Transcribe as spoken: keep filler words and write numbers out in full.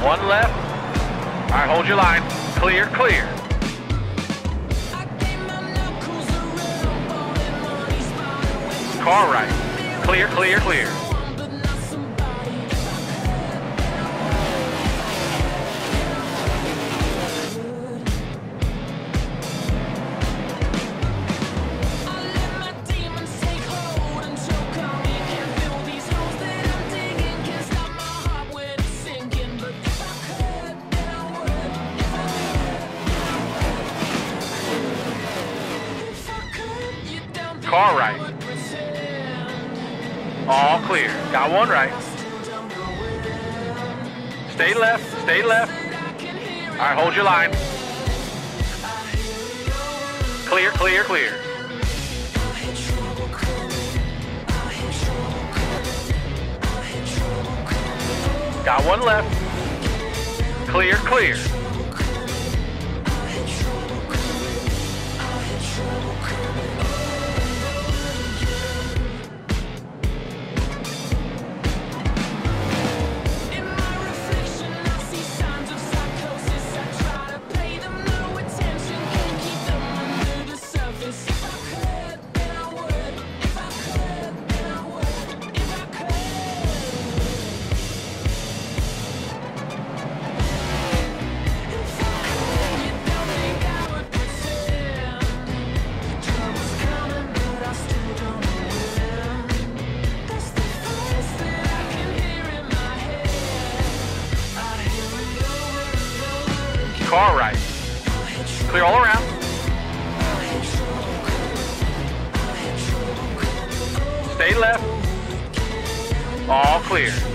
One left. All right, hold your line. Clear, clear. Car right. Clear, clear, clear. Car right. All clear. Got one right. Stay left. Stay left. All right, hold your line. Clear, clear, clear. Got one left. Clear, clear. Car right. Clear all around. Stay left. All clear.